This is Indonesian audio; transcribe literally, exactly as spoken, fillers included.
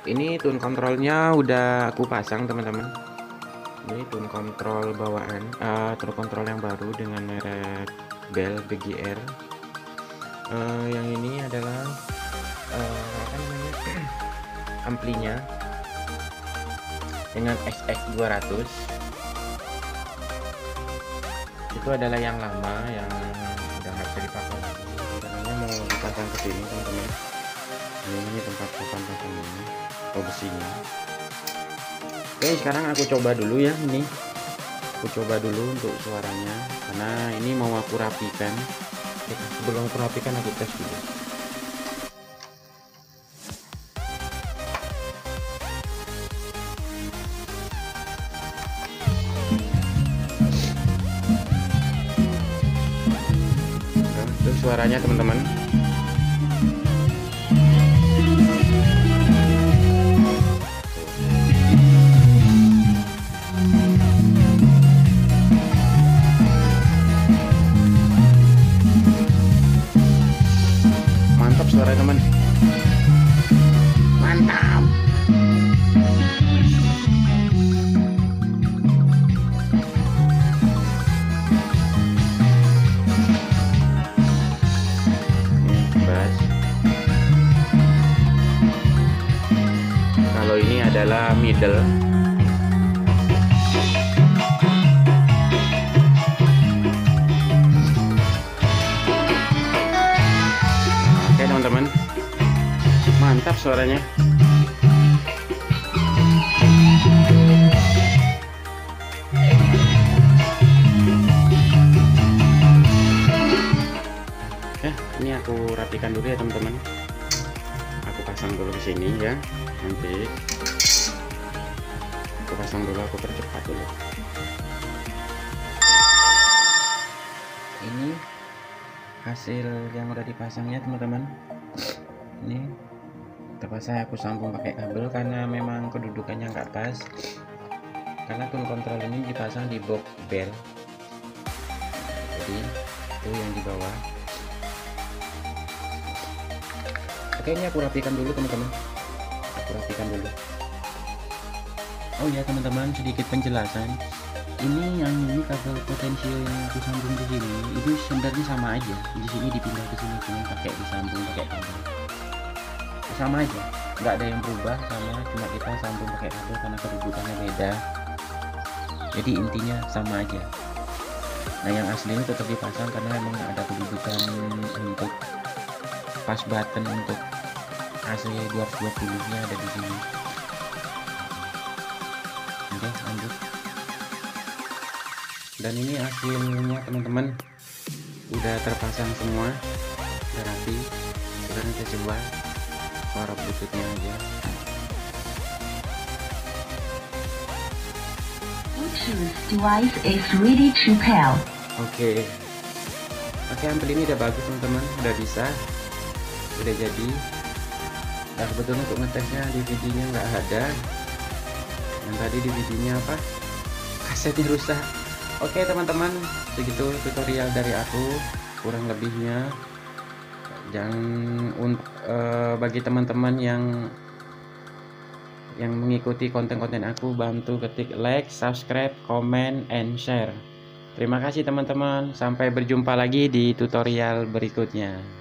Ini tune kontrolnya udah aku pasang teman-teman. Ini tune kontrol bawaan, uh, tune kontrol yang baru dengan merek Bell B G R. Uh, yang ini adalah uh, apa namanya amplinya dengan X X dua ratus. Itu adalah yang lama yang udah nggak bisa dipakai lagi. Caranya mau dipasang ke sini teman-teman. Ini, ini tempat pasang ini, atau besinya. Oke, sekarang aku coba dulu ya ini. Aku coba dulu untuk suaranya karena ini mau aku rapikan. Oke, sebelum aku rapikan aku tes dulu. Nah, itu suaranya teman-teman. Mantap suara teman, mantap. Bass. Kalau ini adalah middle. Oke teman-teman, mantap suaranya. Oke, ini aku rapikan dulu ya teman-teman. Aku pasang dulu ke sini ya. Nanti aku pasang dulu, aku percepat dulu. Ini hasil yang udah dipasangnya teman-teman. Ini terpaksa aku sambung pakai kabel karena memang kedudukannya nggak pas, karena tune kontrol ini dipasang di box Bell, jadi itu yang di bawah. Oke, ini aku rapikan dulu teman-teman, aku rapikan dulu. Oh ya teman-teman, sedikit penjelasan. Ini yang ini kabel potensial yang aku sambung ke sini itu sebenarnya sama aja. Di sini dipindah ke sini cuma pakai disambung pakai kabel. Sama aja, nggak ada yang berubah, sama, cuma kita sambung pakai kabel karena kedudukannya beda. Jadi intinya sama aja. Nah, yang asli ini tetap dipasang karena memang ada kedudukan untuk pas button untuk A C dua ratus dua puluh nya ada di sini. Oke, lanjut. Dan ini hasilnya teman-teman, udah terpasang semua, udah rapi. Sekarang kita coba suara bluetoothnya aja. Bluetooth device is ready to pair. Oke, oke, ampli ini udah bagus teman-teman, udah bisa, udah jadi. Nah, kebetulan untuk ngetesnya D V D-nya nggak ada. Yang tadi D V D-nya apa? Kasetnya rusak. Oke teman-teman, segitu tutorial dari aku, kurang lebihnya. Jangan untuk uh, bagi teman-teman yang yang mengikuti konten-konten aku, bantu ketik like, subscribe, comment, and share. Terima kasih teman-teman, sampai berjumpa lagi di tutorial berikutnya.